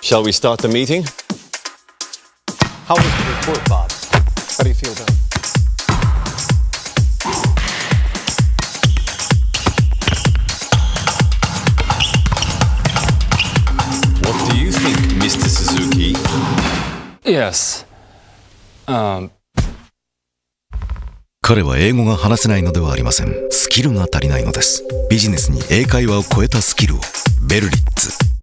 Shall we start the meeting? How was the report, Bob? How do you feel about it? What do you think, Mr. Suzuki? Yes. 彼は英語が話せないのではありません。スキルが足りないのです。ビジネスに英会話を超えたスキルを。ベルリッツ。